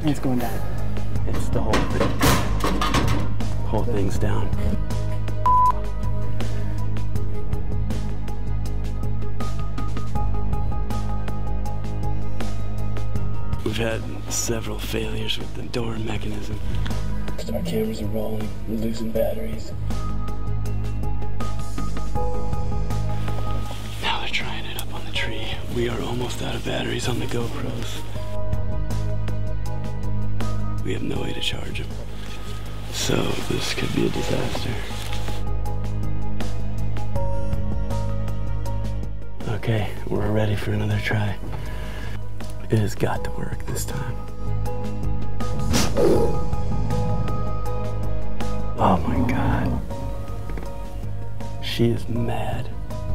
And it's going down. It's the whole thing. Whole thing's down. We've had several failures with the door mechanism. Our cameras are rolling, we're losing batteries. Now they're trying it up on the tree. We are almost out of batteries on the GoPros. We have no way to charge them. So this could be a disaster. Okay, we're ready for another try. It has got to work this time. Oh my God. She is mad.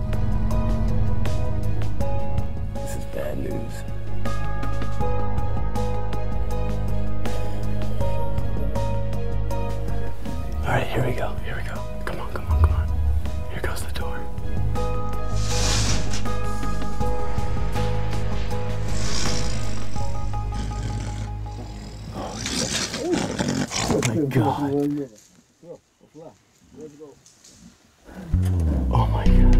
This is bad news. All right, here we go, here we go. Come on, come on, come on. Here goes the door. Oh my God. Oh my God.